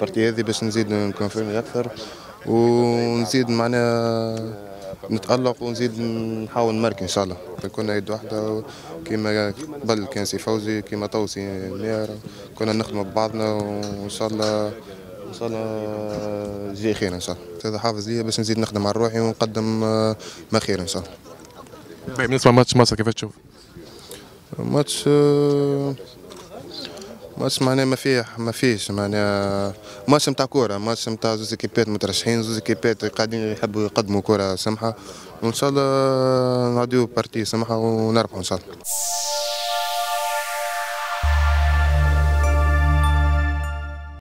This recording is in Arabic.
البارتي هذه باش نزيد نكونفيرمي اكثر ونزيد معناها نتألق ونزيد نحاول نمارك ان شاء الله. كنا يد واحده كيما قبل كان سي فوزي كيما توسي مير كنا نخدموا ببعضنا وان شاء الله ان شاء الله جاي خير ان شاء الله. هذا حافز ليا باش نزيد نخدم على روحي ونقدم ما خير ان شاء الله. بالنسبه لماتش مصر كيفاش تشوف؟ ماتش معناها ما فيش معناها ماتش نتاع كورة، ماتش نتاع زوز ايكيبات مترشحين، زوز ايكيبات قاعدين يحبوا يقدموا كورة سمحة، وإن شاء الله نعديو بارتي سمحة ونربحوا إن شاء الله.